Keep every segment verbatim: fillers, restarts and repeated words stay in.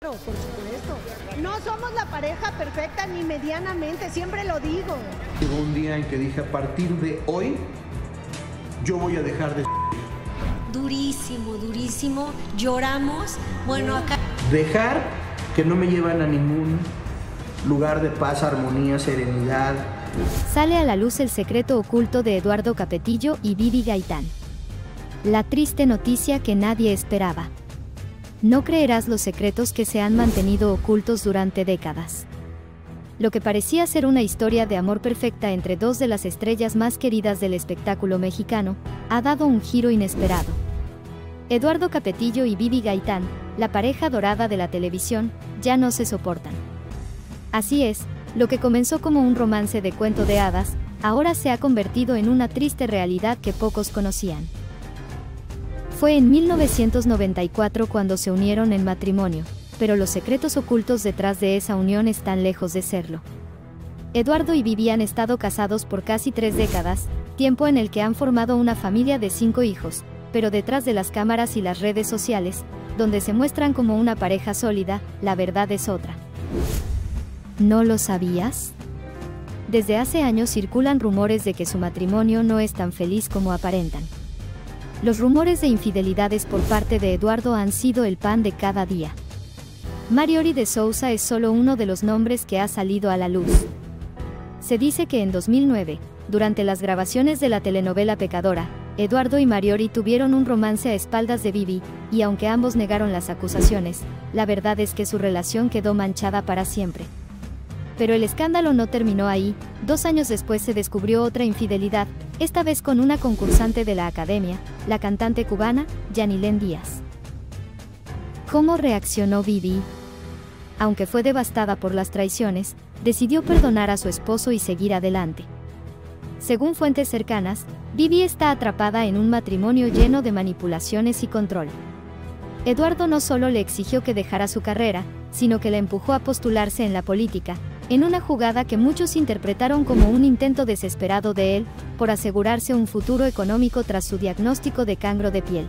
Por supuesto. No somos la pareja perfecta ni medianamente, siempre lo digo. Llegó un día en que dije, a partir de hoy, yo voy a dejar de... Durísimo, durísimo. Lloramos. Bueno, acá... Dejar que no me llevan a ningún lugar de paz, armonía, serenidad. Sale a la luz el secreto oculto de Eduardo Capetillo y Vivi Gaitán. La triste noticia que nadie esperaba. No creerás los secretos que se han mantenido ocultos durante décadas. Lo que parecía ser una historia de amor perfecta entre dos de las estrellas más queridas del espectáculo mexicano, ha dado un giro inesperado. Eduardo Capetillo y Vivi Gaitán, la pareja dorada de la televisión, ya no se soportan. Así es, lo que comenzó como un romance de cuento de hadas, ahora se ha convertido en una triste realidad que pocos conocían. Fue en mil novecientos noventa y cuatro cuando se unieron en matrimonio, pero los secretos ocultos detrás de esa unión están lejos de serlo. Eduardo y Vivi han estado casados por casi tres décadas, tiempo en el que han formado una familia de cinco hijos, pero detrás de las cámaras y las redes sociales, donde se muestran como una pareja sólida, la verdad es otra. ¿No lo sabías? Desde hace años circulan rumores de que su matrimonio no es tan feliz como aparentan. Los rumores de infidelidades por parte de Eduardo han sido el pan de cada día. Mariory de Sousa es solo uno de los nombres que ha salido a la luz. Se dice que en dos mil nueve, durante las grabaciones de la telenovela Pecadora, Eduardo y Mariory tuvieron un romance a espaldas de Vivi, y aunque ambos negaron las acusaciones, la verdad es que su relación quedó manchada para siempre. Pero el escándalo no terminó ahí, dos años después se descubrió otra infidelidad, esta vez con una concursante de la Academia, la cantante cubana, Yanilén Díaz. ¿Cómo reaccionó Vivi? Aunque fue devastada por las traiciones, decidió perdonar a su esposo y seguir adelante. Según fuentes cercanas, Vivi está atrapada en un matrimonio lleno de manipulaciones y control. Eduardo no solo le exigió que dejara su carrera, sino que la empujó a postularse en la política, en una jugada que muchos interpretaron como un intento desesperado de él, por asegurarse un futuro económico tras su diagnóstico de cancro de piel.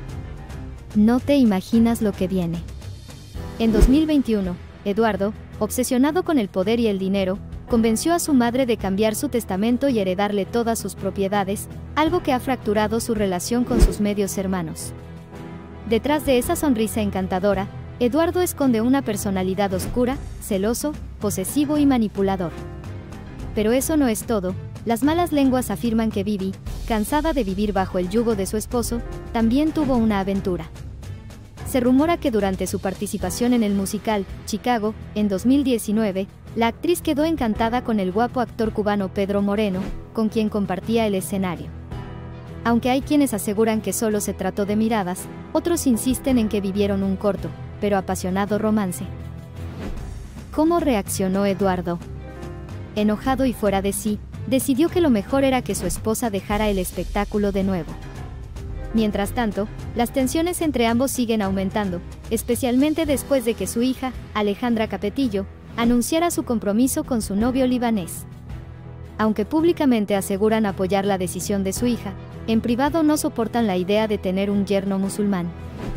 No te imaginas lo que viene. En dos mil veintiuno, Eduardo, obsesionado con el poder y el dinero, convenció a su madre de cambiar su testamento y heredarle todas sus propiedades, algo que ha fracturado su relación con sus medios hermanos. Detrás de esa sonrisa encantadora, Eduardo esconde una personalidad oscura, celoso, posesivo y manipulador. Pero eso no es todo, las malas lenguas afirman que Vivi, cansada de vivir bajo el yugo de su esposo, también tuvo una aventura. Se rumora que durante su participación en el musical Chicago, en dos mil diecinueve, la actriz quedó encantada con el guapo actor cubano Pedro Moreno, con quien compartía el escenario. Aunque hay quienes aseguran que solo se trató de miradas, otros insisten en que vivieron un corto, pero apasionado romance. ¿Cómo reaccionó Eduardo? Enojado y fuera de sí, decidió que lo mejor era que su esposa dejara el espectáculo de nuevo. Mientras tanto, las tensiones entre ambos siguen aumentando, especialmente después de que su hija, Alejandra Capetillo, anunciara su compromiso con su novio libanés. Aunque públicamente aseguran apoyar la decisión de su hija, en privado no soportan la idea de tener un yerno musulmán.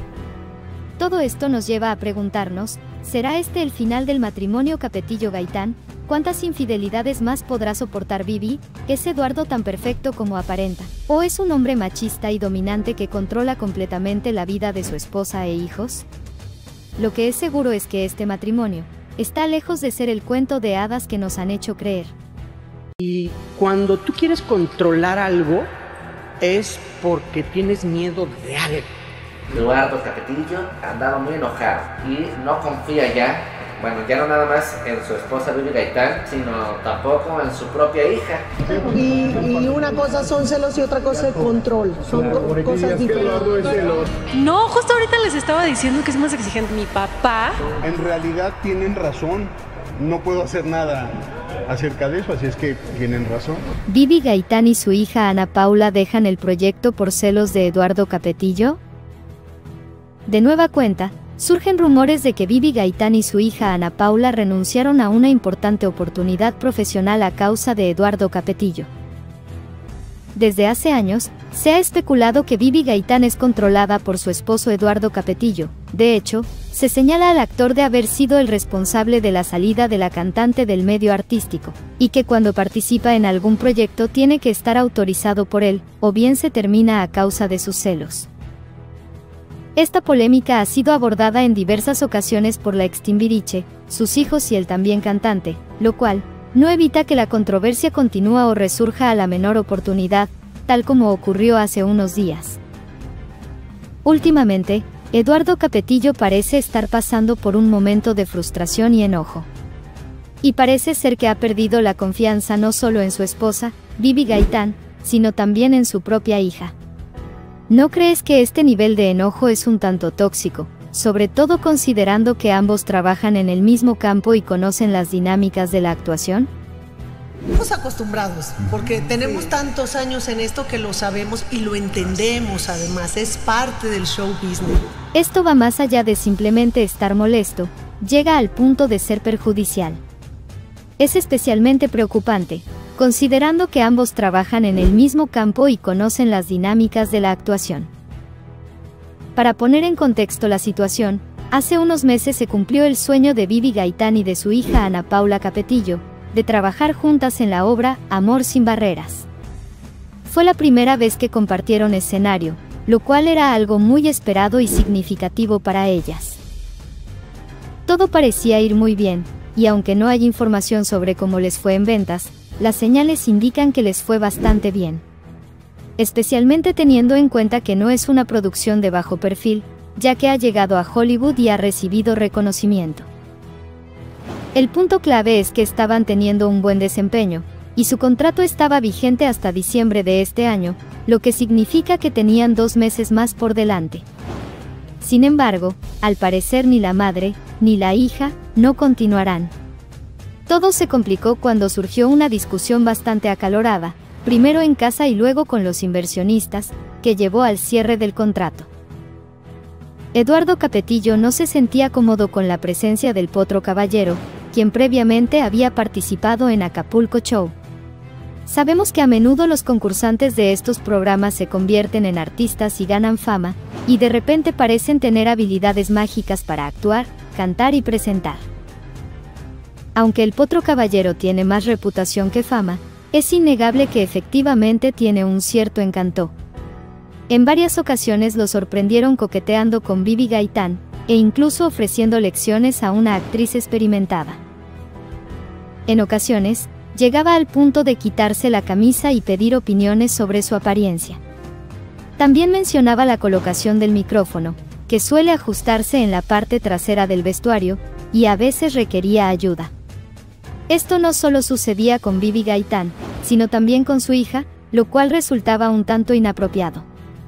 Todo esto nos lleva a preguntarnos, ¿será este el final del matrimonio Capetillo-Gaitán? ¿Cuántas infidelidades más podrá soportar Vivi? ¿Es Eduardo tan perfecto como aparenta? ¿O es un hombre machista y dominante que controla completamente la vida de su esposa e hijos? Lo que es seguro es que este matrimonio está lejos de ser el cuento de hadas que nos han hecho creer. Y cuando tú quieres controlar algo, es porque tienes miedo de algo. Eduardo Capetillo andaba muy enojado y no confía ya, bueno, ya no nada más en su esposa Vivi Gaitán, sino tampoco en su propia hija. Y, y una cosa son celos y otra cosa es control, son co cosas diferentes. No, justo ahorita les estaba diciendo que es más exigente mi papá. En realidad tienen razón, no puedo hacer nada acerca de eso, así es que tienen razón. ¿Vivi Gaitán y su hija Ana Paula dejan el proyecto por celos de Eduardo Capetillo? De nueva cuenta, surgen rumores de que Vivi Gaitán y su hija Ana Paula renunciaron a una importante oportunidad profesional a causa de Eduardo Capetillo. Desde hace años, Se ha especulado que Vivi Gaitán es controlada por su esposo Eduardo Capetillo. De hecho, se señala al actor de haber sido el responsable de la salida de la cantante del medio artístico, y que cuando participa en algún proyecto tiene que estar autorizado por él, o bien se termina a causa de sus celos. Esta polémica ha sido abordada en diversas ocasiones por la ex Timbiriche, sus hijos y el también cantante, lo cual no evita que la controversia continúa o resurja a la menor oportunidad, tal como ocurrió hace unos días. Últimamente, Eduardo Capetillo parece estar pasando por un momento de frustración y enojo. Y parece ser que ha perdido la confianza no solo en su esposa, Vivi Gaitán, sino también en su propia hija. ¿No crees que este nivel de enojo es un tanto tóxico, sobre todo considerando que ambos trabajan en el mismo campo y conocen las dinámicas de la actuación? Estamos acostumbrados, porque tenemos tantos años en esto que lo sabemos y lo entendemos además, es parte del show business. Esto va más allá de simplemente estar molesto, llega al punto de ser perjudicial. Es especialmente preocupante, considerando que ambos trabajan en el mismo campo y conocen las dinámicas de la actuación. Para poner en contexto la situación, hace unos meses se cumplió el sueño de Vivi Gaitán y de su hija Ana Paula Capetillo, de trabajar juntas en la obra Amor sin barreras. Fue la primera vez que compartieron escenario, lo cual era algo muy esperado y significativo para ellas. Todo parecía ir muy bien, y aunque no hay información sobre cómo les fue en ventas, las señales indican que les fue bastante bien. Especialmente teniendo en cuenta que no es una producción de bajo perfil, ya que ha llegado a Hollywood y ha recibido reconocimiento. El punto clave es que estaban teniendo un buen desempeño, y su contrato estaba vigente hasta diciembre de este año, lo que significa que tenían dos meses más por delante. Sin embargo, al parecer ni la madre, ni la hija, no continuarán. Todo se complicó cuando surgió una discusión bastante acalorada, primero en casa y luego con los inversionistas, que llevó al cierre del contrato. Eduardo Capetillo no se sentía cómodo con la presencia del Potro Caballero, quien previamente había participado en Acapulco Show. Sabemos que a menudo los concursantes de estos programas se convierten en artistas y ganan fama, y de repente parecen tener habilidades mágicas para actuar, cantar y presentar. Aunque el Potro Caballero tiene más reputación que fama, es innegable que efectivamente tiene un cierto encanto. En varias ocasiones lo sorprendieron coqueteando con Vivi Gaitán, e incluso ofreciendo lecciones a una actriz experimentada. En ocasiones, llegaba al punto de quitarse la camisa y pedir opiniones sobre su apariencia. También mencionaba la colocación del micrófono, que suele ajustarse en la parte trasera del vestuario, y a veces requería ayuda. Esto no solo sucedía con Vivi Gaitán, sino también con su hija, lo cual resultaba un tanto inapropiado.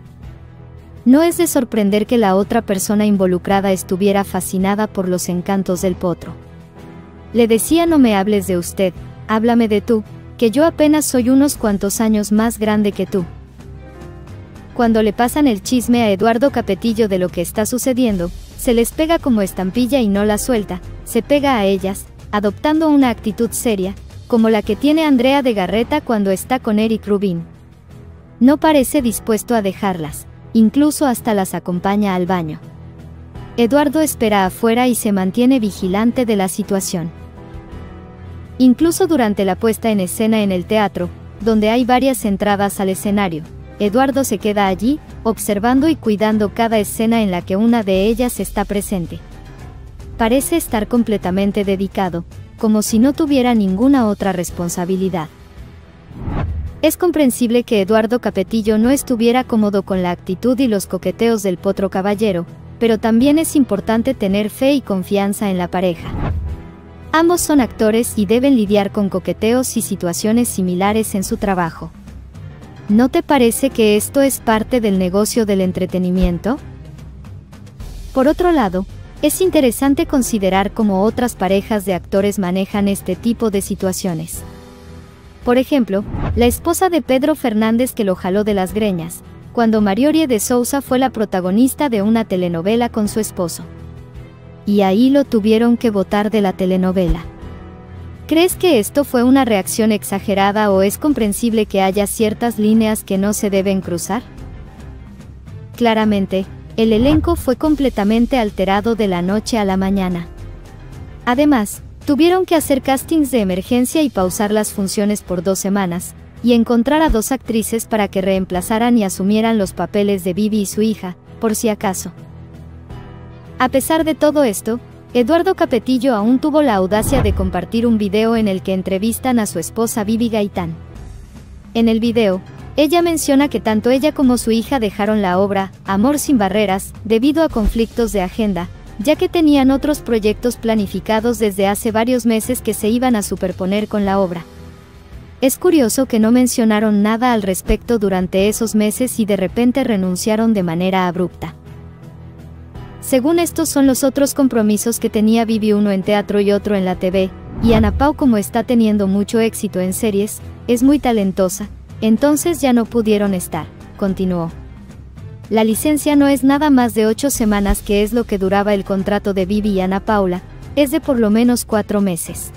No es de sorprender que la otra persona involucrada estuviera fascinada por los encantos del Potro. Le decía: no me hables de usted, háblame de tú, que yo apenas soy unos cuantos años más grande que tú. Cuando le pasan el chisme a Eduardo Capetillo de lo que está sucediendo, se les pega como estampilla y no la suelta, se pega a ellas, adoptando una actitud seria, como la que tiene Andrea de Garreta cuando está con Eric Rubin. No parece dispuesto a dejarlas. Incluso hasta las acompaña al baño. Eduardo espera afuera y se mantiene vigilante de la situación. Incluso durante la puesta en escena en el teatro, donde hay varias entradas al escenario, Eduardo se queda allí, observando y cuidando cada escena en la que una de ellas está presente. Parece estar completamente dedicado, como si no tuviera ninguna otra responsabilidad. Es comprensible que Eduardo Capetillo no estuviera cómodo con la actitud y los coqueteos del Potro Caballero, pero también es importante tener fe y confianza en la pareja. Ambos son actores y deben lidiar con coqueteos y situaciones similares en su trabajo. ¿No te parece que esto es parte del negocio del entretenimiento? Por otro lado, es interesante considerar cómo otras parejas de actores manejan este tipo de situaciones. Por ejemplo, la esposa de Pedro Fernández que lo jaló de las greñas, cuando Mariorie de Sousa fue la protagonista de una telenovela con su esposo. Y ahí lo tuvieron que botar de la telenovela. ¿Crees que esto fue una reacción exagerada o es comprensible que haya ciertas líneas que no se deben cruzar? Claramente, el elenco fue completamente alterado de la noche a la mañana. Además, tuvieron que hacer castings de emergencia y pausar las funciones por dos semanas, y encontrar a dos actrices para que reemplazaran y asumieran los papeles de Vivi y su hija, por si acaso. A pesar de todo esto, Eduardo Capetillo aún tuvo la audacia de compartir un video en el que entrevistan a su esposa Vivi Gaitán. En el video, ella menciona que tanto ella como su hija dejaron la obra Amor sin barreras debido a conflictos de agenda, ya que tenían otros proyectos planificados desde hace varios meses que se iban a superponer con la obra. Es curioso que no mencionaron nada al respecto durante esos meses y de repente renunciaron de manera abrupta. Según estos son los otros compromisos que tenía Vivi, uno en teatro y otro en la T V, y Ana Pau, como está teniendo mucho éxito en series, es muy talentosa, entonces ya no pudieron estar, continuó. La licencia no es nada más de ocho semanas, que es lo que duraba el contrato de Vivi y Ana Paula, es de por lo menos cuatro meses.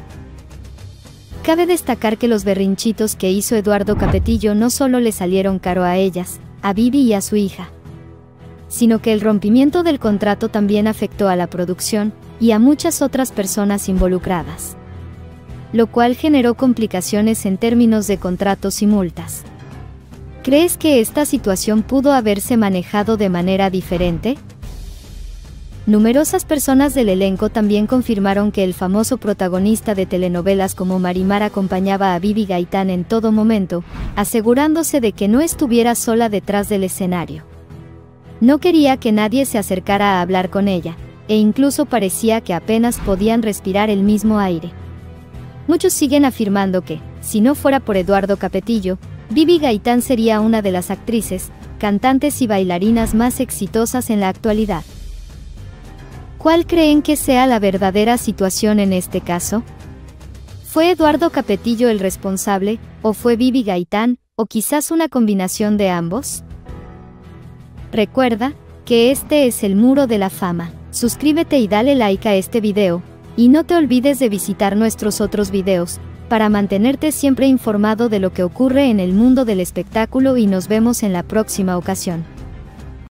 Cabe destacar que los berrinchitos que hizo Eduardo Capetillo no solo le salieron caro a ellas, a Vivi y a su hija, sino que el rompimiento del contrato también afectó a la producción y a muchas otras personas involucradas, lo cual generó complicaciones en términos de contratos y multas. ¿Crees que esta situación pudo haberse manejado de manera diferente? Numerosas personas del elenco también confirmaron que el famoso protagonista de telenovelas como Marimar acompañaba a Vivi Gaitán en todo momento, asegurándose de que no estuviera sola detrás del escenario. No quería que nadie se acercara a hablar con ella, e incluso parecía que apenas podían respirar el mismo aire. Muchos siguen afirmando que, si no fuera por Eduardo Capetillo, Vivi Gaitán sería una de las actrices, cantantes y bailarinas más exitosas en la actualidad. ¿Cuál creen que sea la verdadera situación en este caso? ¿Fue Eduardo Capetillo el responsable, o fue Vivi Gaitán, o quizás una combinación de ambos? Recuerda que este es el Muro de la Fama. Suscríbete y dale like a este video, y no te olvides de visitar nuestros otros videos, para mantenerte siempre informado de lo que ocurre en el mundo del espectáculo, y nos vemos en la próxima ocasión.